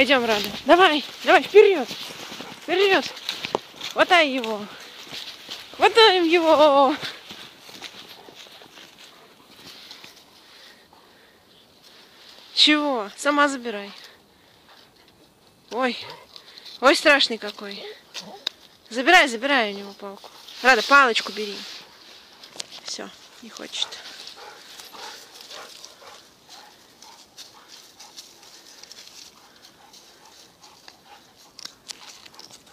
Пойдем, Рада. Давай, давай, вперед. Вперед. Хватай его. Хватаем его. Чего? Сама забирай. Ой. Ой, страшный какой. Забирай, забирай у него палку. Рада, палочку бери. Все, не хочет.